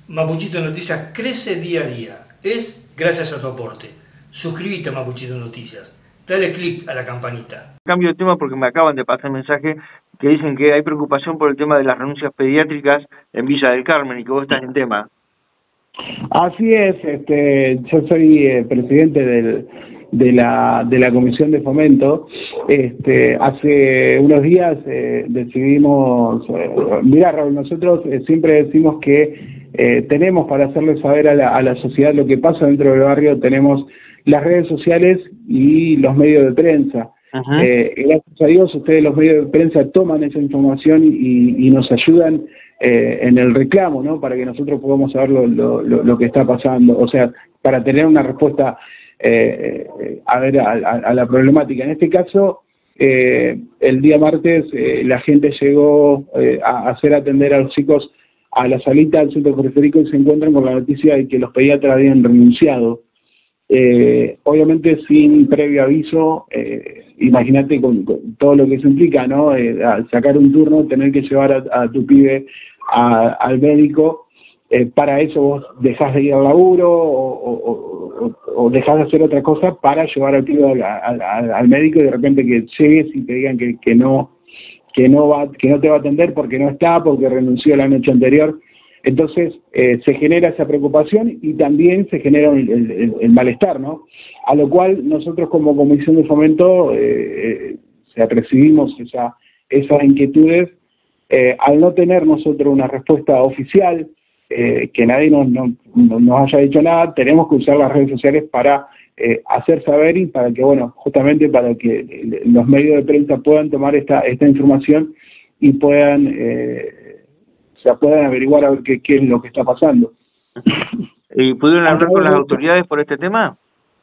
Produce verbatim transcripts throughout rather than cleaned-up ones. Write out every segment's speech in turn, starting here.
Mapuchito Noticias crece día a día. Es gracias a tu aporte. Suscríbete a Mapuchito Noticias. Dale click a la campanita. Cambio de tema porque me acaban de pasar mensaje que dicen que hay preocupación por el tema de las renuncias pediátricas en Villa del Carmen y que vos estás en tema. Así es, este, yo soy eh, presidente del, de la de la Comisión de Fomento. Este, hace unos días eh, decidimos, eh, mira Raúl, nosotros eh, siempre decimos que eh, tenemos para hacerle saber a la, a la sociedad lo que pasa dentro del barrio, tenemos las redes sociales y los medios de prensa. Uh-huh. eh, gracias a Dios, ustedes los medios de prensa toman esa información y, y nos ayudan eh, en el reclamo, ¿no? Para que nosotros podamos saber lo, lo, lo que está pasando, o sea, para tener una respuesta eh, a ver a, a, a la problemática. En este caso, eh, el día martes eh, la gente llegó eh, a hacer atender a los chicos a la salita del centro periférico y se encuentran con la noticia de que los pediatras habían renunciado. Eh, obviamente sin previo aviso, eh, imagínate con, con todo lo que eso implica, ¿no? Eh, sacar un turno, tener que llevar a, a tu pibe a, al médico, eh, para eso vos dejás de ir al laburo o, o, o, o dejás de hacer otra cosa para llevar al pibe al, al, al médico y de repente que llegues y te digan que, que no que no va que no te va a atender porque no está, porque renunció la noche anterior. Entonces eh, se genera esa preocupación y también se genera el, el, el malestar, ¿no? A lo cual nosotros como Comisión de Fomento eh, eh, recibimos esa, esas inquietudes. Eh, al no tener nosotros una respuesta oficial, eh, que nadie nos, no, no, nos haya dicho nada, tenemos que usar las redes sociales para eh, hacer saber y para que, bueno, justamente para que los medios de prensa puedan tomar esta, esta información y puedan... Eh, o sea, puedan averiguar a ver qué, qué es lo que está pasando. ¿Y pudieron hablar con las autoridades por este tema?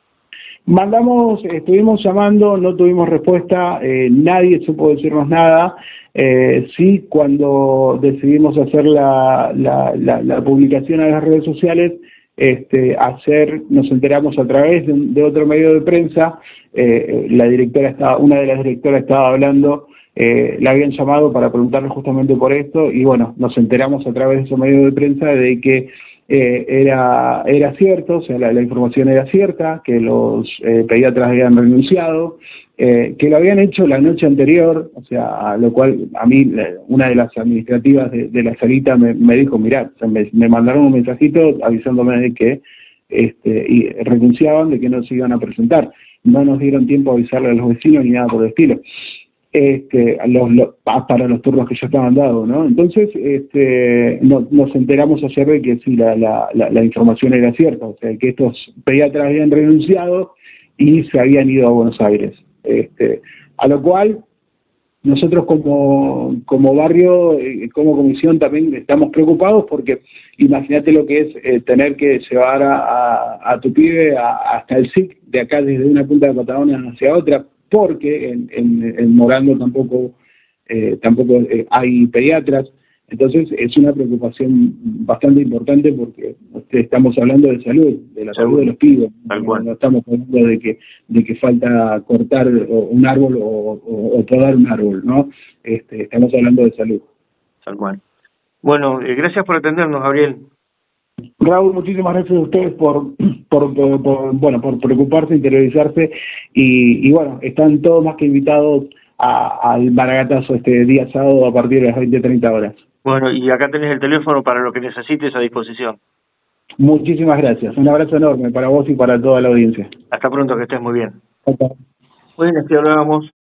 Mandamos, estuvimos llamando, no tuvimos respuesta, eh, nadie supo decirnos nada. Eh, sí, cuando decidimos hacer la, la, la, la publicación a las redes sociales, este, hacer, nos enteramos a través de, de otro medio de prensa. Eh, la directora estaba, una de las directoras estaba hablando. Eh, la habían llamado para preguntarle justamente por esto y bueno, nos enteramos a través de esos medios de prensa de que eh, era era cierto, o sea, la, la información era cierta, que los eh, pediatras habían renunciado, eh, que lo habían hecho la noche anterior, o sea, a lo cual a mí una de las administrativas de, de la salita me, me dijo, mirá, o sea, me, me mandaron un mensajito avisándome de que este, y renunciaban, de que no se iban a presentar. No nos dieron tiempo a avisarle a los vecinos ni nada por el estilo. Este, los, los, para los turnos que ya estaban dados, ¿no? Entonces, este, no, nos enteramos ayer de que sí, la, la, la, la información era cierta, o sea, que estos pediatras habían renunciado y se habían ido a Buenos Aires. Este, a lo cual, nosotros como, como barrio, eh, como comisión también estamos preocupados porque imagínate lo que es eh, tener que llevar a, a, a tu pibe a, hasta el S I C, de acá desde una punta de Patagonia hacia otra, porque en, en, en Morando tampoco eh, tampoco eh, hay pediatras. Entonces es una preocupación bastante importante porque estamos hablando de salud, de la salud de los pibes. No, no estamos hablando de que de que falta cortar un árbol o, o, o podar un árbol, ¿no? Este, estamos hablando de salud. Tal cual. Bueno, eh, gracias por atendernos, Gabriel. Raúl, muchísimas gracias a ustedes por, por, por, por bueno, por preocuparse, interiorizarse y, y bueno, están todos más que invitados a, al Maragatazo este día sábado a partir de las veinte treinta horas. Bueno, y acá tenés el teléfono para lo que necesites a disposición. Muchísimas gracias, un abrazo enorme para vos y para toda la audiencia. Hasta pronto, que estés muy bien. Okay. Bueno, así hablábamos